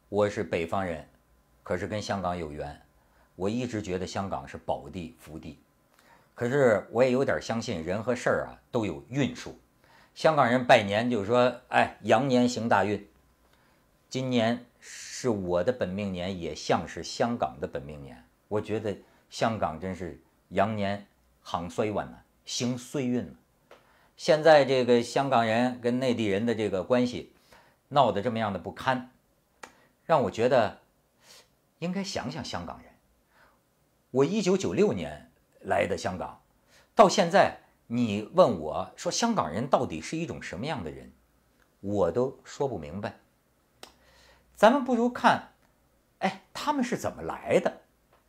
我是北方人，可是跟香港有缘。我一直觉得香港是宝地福地，可是我也有点相信人和事儿啊都有运数。香港人拜年就说：“哎，羊年行大运。”今年是我的本命年，也像是香港的本命年。我觉得香港真是羊年行衰运呢，行衰运了。现在这个香港人跟内地人的这个关系闹得这么样的不堪，让我觉得应该想想香港人。我1996年来的香港，到现在你问我说香港人到底是一种什么样的人，我都说不明白。咱们不如看，哎，他们是怎么来的？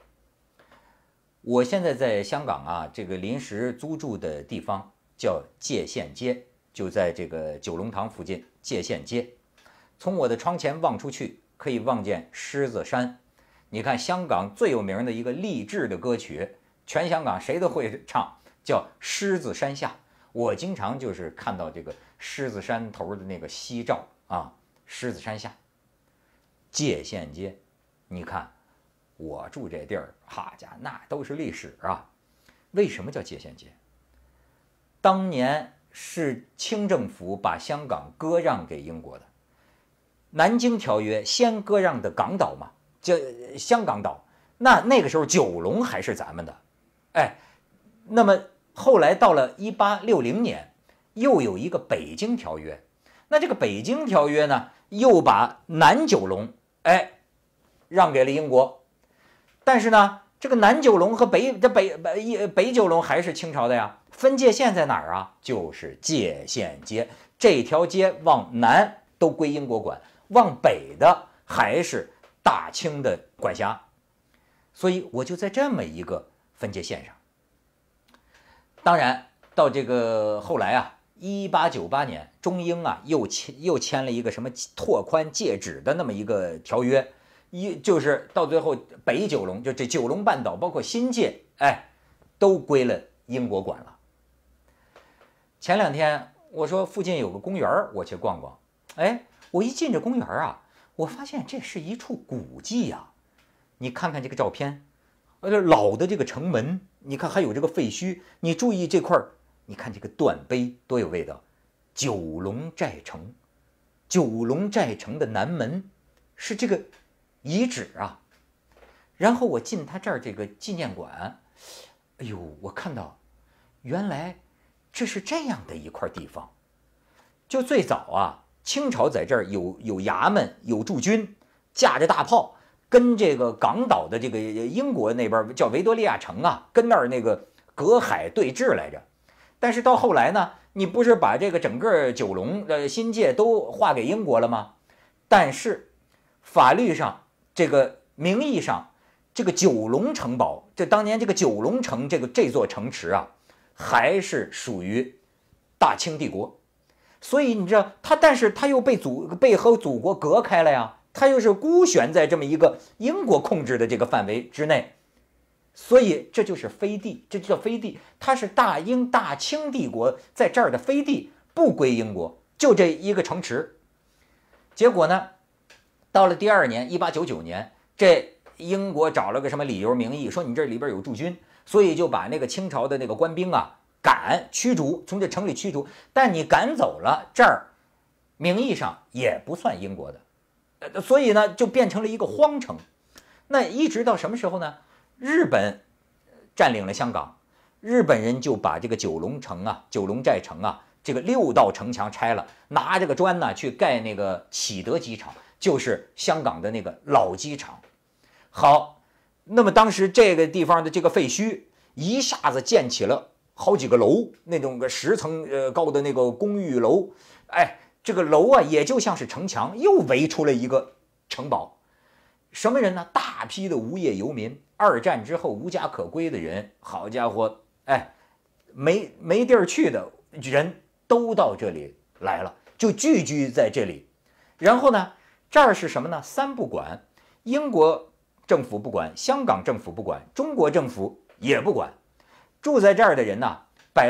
我现在在香港啊，这个临时租住的地方叫界限街，就在这个九龙塘附近界限街。从我的窗前望出去，可以望见狮子山。你看，香港最有名的一个励志的歌曲，全香港谁都会唱，叫《狮子山下》。我经常就是看到这个狮子山头的那个夕照啊，狮子山下。界限街，你看我住这地儿，哈家那都是历史啊。为什么叫界限街？当年是清政府把香港割让给英国的，南京条约先割让的港岛嘛，叫香港岛。那个时候九龙还是咱们的，哎，那么后来到了1860年，又有一个北京条约。那这个北京条约呢，又把南九龙让给了英国，但是呢，这个南九龙和北九龙还是清朝的呀。分界线在哪儿啊？就是界限街。这条街往南都归英国管，往北的还是大清的管辖。所以我就在这么一个分界线上。当然，到这个后来啊，1898年，中英啊又签了一个什么拓宽界址的那么一个条约。就是到最后，北九龙就这九龙半岛，包括新界，都归了英国管了。前2天我说附近有个公园，我去逛逛。我一进这公园啊，我发现这是一处古迹啊。你看看这个照片，老的这个城门，你看还有这个废墟。你注意这块，你看这个断碑多有味道。九龙寨城，九龙寨城的南门是这个遗址啊。然后我进他这儿这个纪念馆，哎呦，我看到原来这是这样的一块地方。就最早啊，清朝在这儿有衙门，有驻军，架着大炮，跟这个港岛的这个英国那边叫维多利亚城啊，跟那儿那个隔海对峙来着。但是到后来呢，你不是把这个整个九龙的新界都划给英国了吗？但是法律上，这个名义上，这个九龙城堡，这当年这个九龙城这座城池啊，还是属于大清帝国。所以你知道他，但是他又被和祖国隔开了呀，他又是孤悬在这么一个英国控制的这个范围之内。所以这就是飞地，这就叫飞地，它是大清帝国在这儿的飞地，不归英国，就这一个城池。结果呢，到了第2年，1899年，这英国找了个什么理由名义，说你这里边有驻军，所以就把那个清朝的那个官兵啊驱逐，从这城里驱逐。但你赶走了，这儿名义上也不算英国的，所以呢就变成了一个荒城。那一直到什么时候呢？日本占领了香港，日本人就把这个九龙寨城啊，这个6道城墙拆了，拿这个砖呢去盖那个启德机场，就是香港的那个老机场。好，那么当时这个地方的这个废墟一下子建起了好几个楼，那种个10层高的那个公寓楼。这个楼啊也就像是城墙，又围出了一个城堡。什么人呢？大批的无业游民，2战之后无家可归的人，好家伙，没地儿去的人都到这里来了，就聚居在这里。然后呢，这儿是什么呢？3不管，英国政府不管，香港政府不管，中国政府也不管。住在这儿的人呢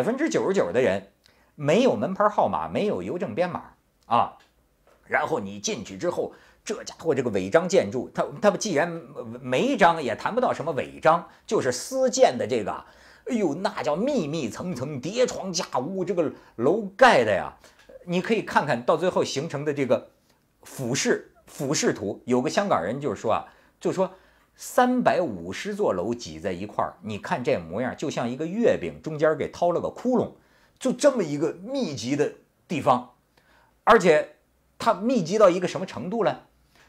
，99%的人没有门牌号码，没有邮政编码啊。然后你进去之后， 这家伙这个违章建筑，它既然没章，也谈不到什么违章，就是私建的这个，哎呦，那叫密密层层、叠床架屋，这个楼盖的呀，你可以看看到最后形成的这个俯视图。有个香港人就是说啊，就说350座楼挤在一块儿，你看这模样，就像一个月饼中间给掏了个窟窿，就这么一个密集的地方，而且它密集到一个什么程度呢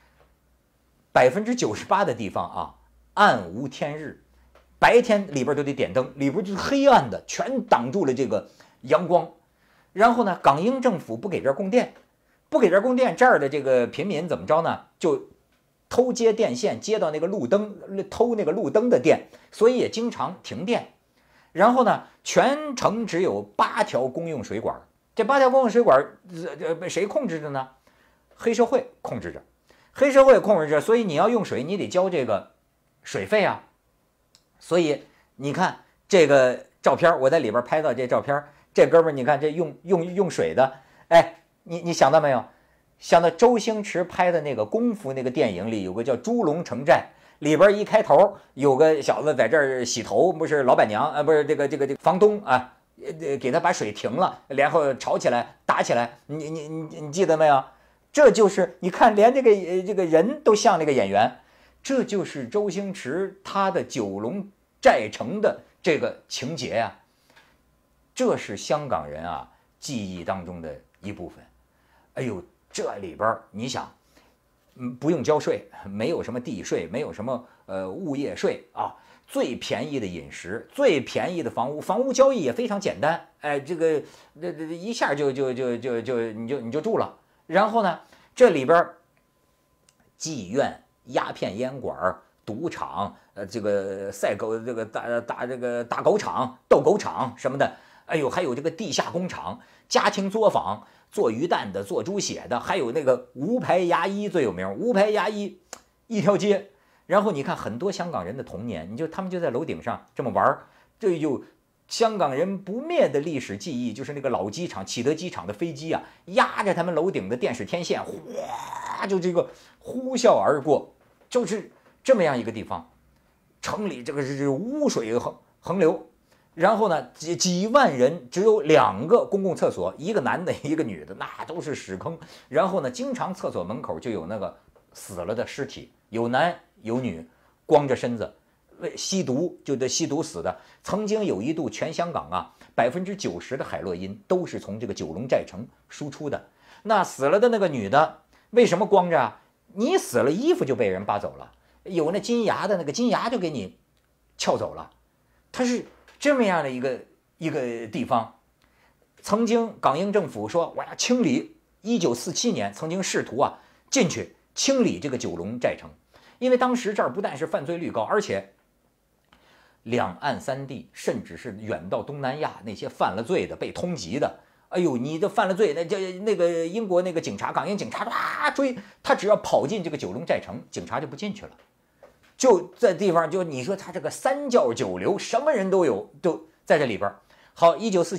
？98%的地方啊，暗无天日，白天里边都得点灯，里边就是黑暗的，全挡住了这个阳光。然后呢，港英政府不给这儿供电，这儿的这个平民怎么着呢？就偷接电线，接到那个路灯，偷那个路灯的电，所以也经常停电。然后呢，全城只有8条公用水管，这8条公用水管被谁控制着呢？黑社会控制着，所以你要用水，你得交这个水费啊。所以你看这个照片，我在里边拍到这照片，这哥们儿，你看这用水的，哎，你想到没有？想到周星驰拍的那个功夫那个电影里有个叫《猪笼城寨》，里边一开头有个小子在这儿洗头，不是老板娘不是这个房东啊，给他把水停了，然后吵起来打起来，你记得没有？这就是你看，连这个人都像那个演员，这就是周星驰他的九龙寨城的这个情节呀，这是香港人啊记忆当中的一部分。哎呦，这里边你想，不用交税，没有什么地税，没有什么物业税啊，最便宜的饮食，最便宜的房屋交易也非常简单，哎，这个一下就你就住了。然后呢，这里边妓院、鸦片烟馆、赌场，这个赛狗，这个打狗场、斗狗场什么的，哎呦，还有这个地下工厂、家庭作坊、做鱼蛋的、做猪血的，还有那个无牌牙医最有名，无牌牙医一条街。然后你看很多香港人的童年，他们就在楼顶上这么玩，这有香港人不灭的历史记忆，就是那个老机场启德机场的飞机啊，压着他们楼顶的电视天线，哗就这个呼啸而过，就是这么样一个地方。城里这个是污水横流，然后呢几万人只有2个公共厕所，一个男的一个女的，那都是屎坑。然后呢，经常厕所门口就有那个死了的尸体，有男有女，光着身子。吸毒死的。曾经有一度全香港啊90%的海洛因都是从这个九龙寨城输出的。那死了的那个女的为什么光着啊？你死了，衣服就被人扒走了，有那金牙的，那个金牙就给你撬走了。它是这么样的一个地方。曾经港英政府说我要清理，1947年曾经试图啊进去清理这个九龙寨城，因为当时这儿不但是犯罪率高，而且两岸三地，甚至是远到东南亚那些犯了罪的、被通缉的，哎呦，你这犯了罪，那个英国那个警察，港英警察哇追他，只要跑进这个九龙寨城，警察就不进去了。就在地方，就你说他这个三教九流，什么人都有，都在这里边。好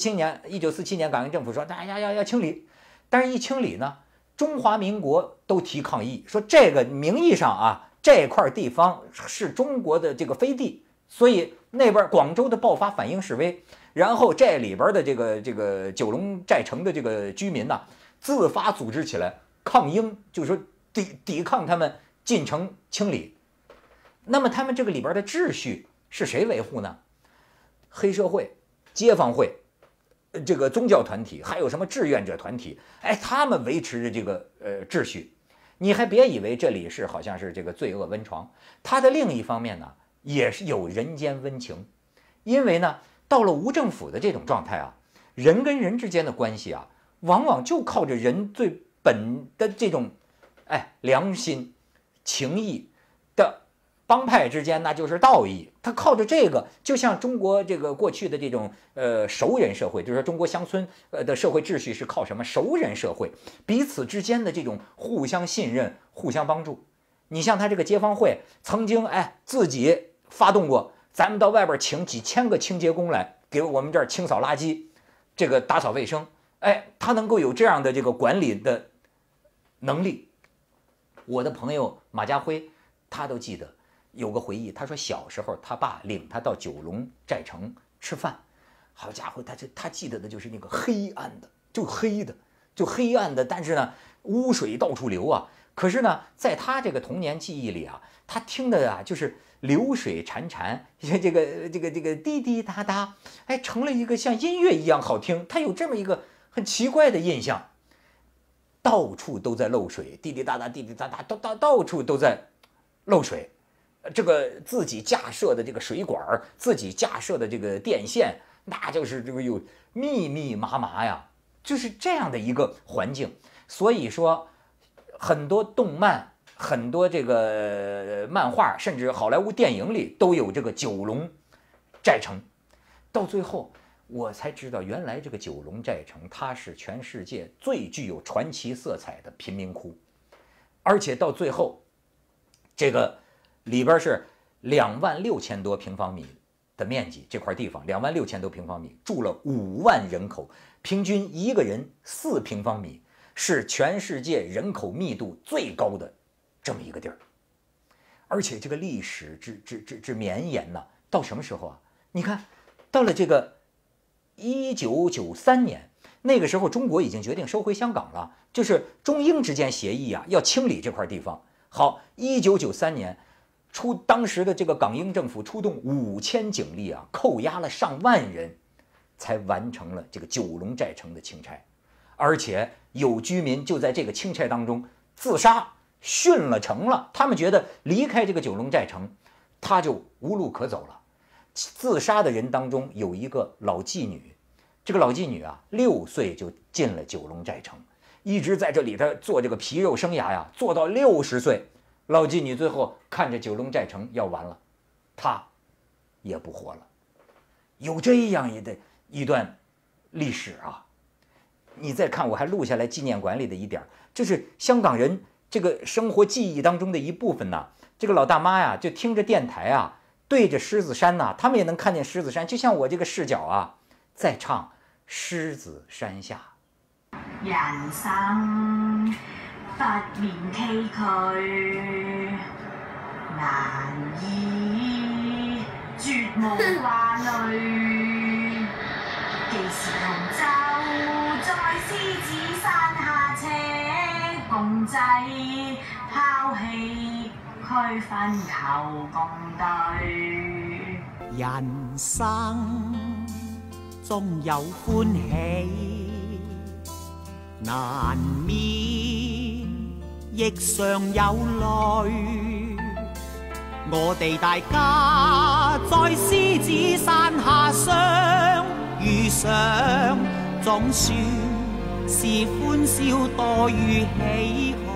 ，1947年，港英政府说大家要清理，但是一清理呢，中华民国都提抗议，说这个名义上啊，这块地方是中国的这个飞地。所以那边广州的爆发反英示威，然后这里边的这个九龙寨城的这个居民呢，自发组织起来抗英，就是说抵抗他们进城清理。那么他们这个里边的秩序是谁维护呢？黑社会、街坊会、这个宗教团体，还有什么志愿者团体，哎，他们维持着这个秩序。你还别以为这里是好像是这个罪恶温床，它的另一方面呢，也是有人间温情。因为呢，到了无政府的这种状态啊，人跟人之间的关系啊，往往就靠着人最本的这种良心情义的。帮派之间那就是道义，他靠着这个，就像中国这个过去的这种熟人社会，就是说中国乡村的社会秩序是靠什么？熟人社会，彼此之间的这种互相信任、互相帮助。你像他这个街坊会，曾经自己发动过，咱们到外边请几千个清洁工来给我们这儿清扫垃圾，这个打扫卫生，他能够有这样的这个管理的能力。 我的朋友马家辉，他都记得有个回忆，他说小时候他爸领他到九龙寨城吃饭，好家伙，他记得的就是那个黑暗的，就黑暗的，但是呢，污水到处流啊。可是呢，在他这个童年记忆里啊，他听的啊就是流水潺潺，这个滴滴答答，哎，成了一个像音乐一样好听。他有这么一个很奇怪的印象，到处都在漏水，滴滴答答，滴滴答答，到处都在漏水。这个自己架设的这个水管，自己架设的这个电线，那就是这个有密密麻麻呀，就是这样的一个环境。所以说，很多动漫、很多这个漫画，甚至好莱坞电影里都有这个九龙寨城。到最后，我才知道，原来这个九龙寨城它是全世界最具有传奇色彩的贫民窟，而且到最后，这个里边是26000多平方米的面积，这块地方26000多平方米，住了5万人口，平均一个人4平方米，是全世界人口密度最高的这么一个地儿。而且这个历史之绵延呢，到什么时候啊？你看，到了这个1993年，那个时候中国已经决定收回香港了，就是中英之间协议啊，要清理这块地方。好，1993年。当时的这个港英政府出动5000警力啊，扣押了上万人，才完成了这个九龙寨城的清拆。而且有居民就在这个清拆当中自杀殉了城了。他们觉得离开这个九龙寨城，他就无路可走了。自杀的人当中有一个老妓女，这个老妓女啊，6岁就进了九龙寨城，一直在这里头做这个皮肉生涯呀，做到60岁。老妓女最后看着九龙寨城要完了，她也不活了。有这样一段历史啊！你再看，我还录下来纪念馆里的一点，这是香港人这个生活记忆当中的一部分呐。这个老大妈呀，就听着电台啊，对着狮子山呐，他们也能看见狮子山，就像我这个视角啊，在唱《狮子山下》。 人生不免崎嶇，難以絕無掛慮。既是同舟在獅子山下，且共濟拋棄區分求共對。 人生終有歡喜，難免亦常有淚。我哋大家在獅子山下相遇上，總算是歡笑多於唏噓。